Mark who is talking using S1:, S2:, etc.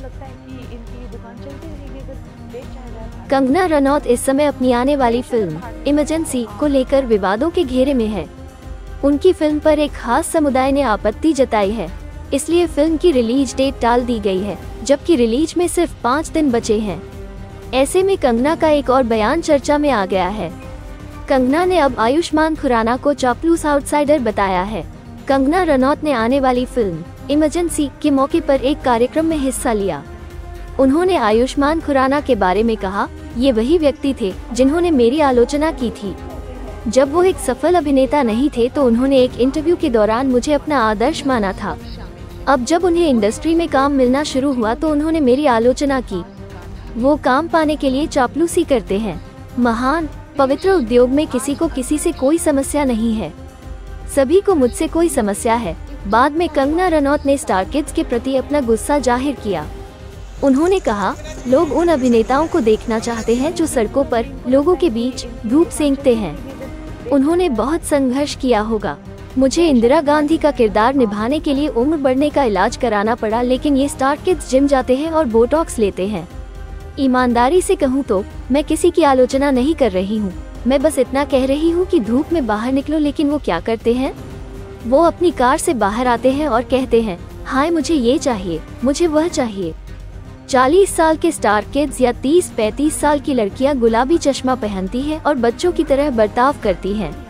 S1: लगता है कि इनकी दुकान चलती रहेगी अगर देश चाह रहा है।
S2: कंगना रनौत इस समय अपनी आने वाली फिल्म इमरजेंसी को लेकर विवादों के घेरे में है। उनकी फिल्म पर एक खास समुदाय ने आपत्ति जताई है, इसलिए फिल्म की रिलीज डेट टाल दी गई है, जबकि रिलीज में सिर्फ 5 दिन बचे हैं। ऐसे में कंगना का एक और बयान चर्चा में आ गया है। कंगना ने अब आयुष्मान खुराना को चापलूस आउटसाइडर बताया है। कंगना रनौत ने आने वाली फिल्म इमरजेंसी के मौके पर एक कार्यक्रम में हिस्सा लिया। उन्होंने आयुष्मान खुराना के बारे में कहा, ये वही व्यक्ति थे जिन्होंने मेरी आलोचना की थी। जब वो एक सफल अभिनेता नहीं थे तो उन्होंने एक इंटरव्यू के दौरान मुझे अपना आदर्श माना था। अब जब उन्हें इंडस्ट्री में काम मिलना शुरू हुआ तो उन्होंने मेरी आलोचना की। वो काम पाने के लिए चापलूसी करते हैं। महान पवित्र उद्योग में किसी को किसी से कोई समस्या नहीं है, सभी को मुझसे कोई समस्या है। बाद में कंगना रनौत ने स्टार किड्स के प्रति अपना गुस्सा जाहिर किया। उन्होंने कहा, लोग उन अभिनेताओं को देखना चाहते हैं जो सड़कों पर लोगों के बीच धूप सेंकते हैं। उन्होंने बहुत संघर्ष किया होगा। मुझे इंदिरा गांधी का किरदार निभाने के लिए उम्र बढ़ने का इलाज कराना पड़ा, लेकिन ये स्टार किड्स जिम जाते हैं और बोटॉक्स लेते हैं। ईमानदारी से कहूँ तो मैं किसी की आलोचना नहीं कर रही हूँ, मैं बस इतना कह रही हूँ कि धूप में बाहर निकलो। लेकिन वो क्या करते हैं, वो अपनी कार से बाहर आते हैं और कहते हैं, हाय मुझे ये चाहिए, मुझे वह चाहिए। 40 साल के स्टार किड्स या 30-35 साल की लड़कियां गुलाबी चश्मा पहनती हैं और बच्चों की तरह बर्ताव करती हैं।